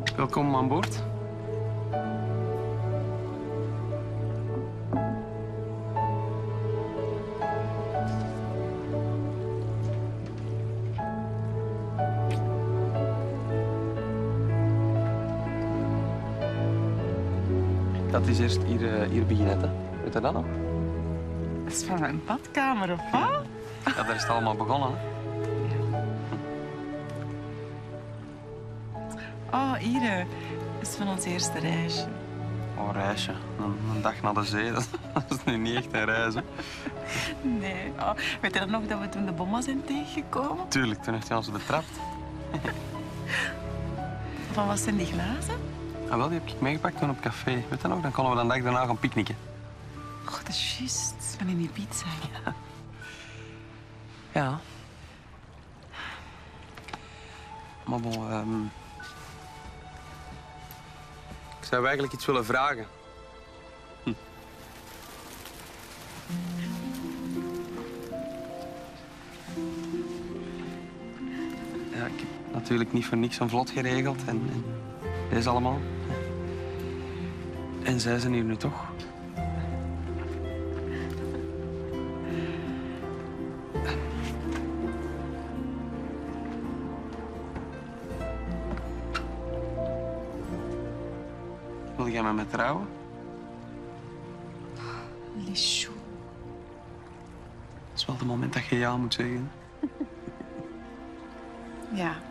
Welkom aan boord. Dat is eerst hier beginnen, hè. Weet je dat nog? Dat is van mijn badkamer, of wat? Ja, daar is het allemaal begonnen, hè. Oh, hier. Dat is van ons eerste reisje. Oh, reisje. Een dag naar de zee, dat is nu niet echt een reis, hè. Nee. Oh, weet je dan nog dat we toen de bomma zijn tegengekomen? Tuurlijk, toen heeft hij ons betrapt. Van wat zijn die glazen? Ah, wel, die heb ik meegepakt toen op café. Weet je nog? Dan konden we de dag daarna gaan picknicken. Oh, dat is juist. Van in die pizza. Ja. Maar bon, ik zou eigenlijk iets willen vragen. Ja, ik heb natuurlijk niet voor niks een vlot geregeld en deze allemaal. En zij zijn hier nu toch. Wil jij met me trouwen? Lichou. Het is wel het moment dat je ja moet zeggen. Ja.